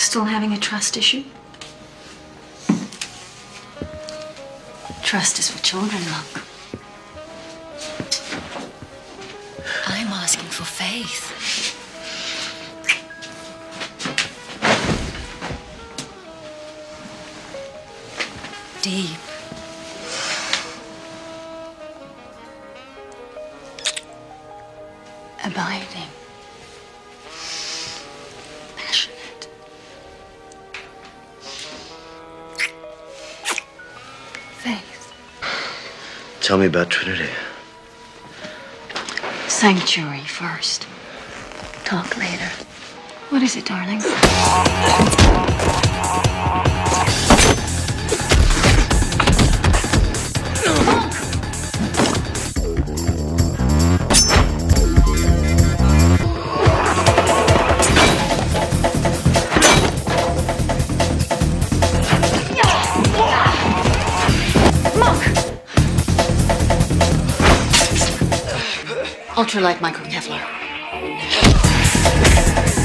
Still having a trust issue? Trust is for children, Monk. I'm asking for faith. Deep. Abiding. Passionate. Faith. Tell me about Trinity. Sanctuary first. Talk later. What is it, darling? Ultralight micro Kevlar.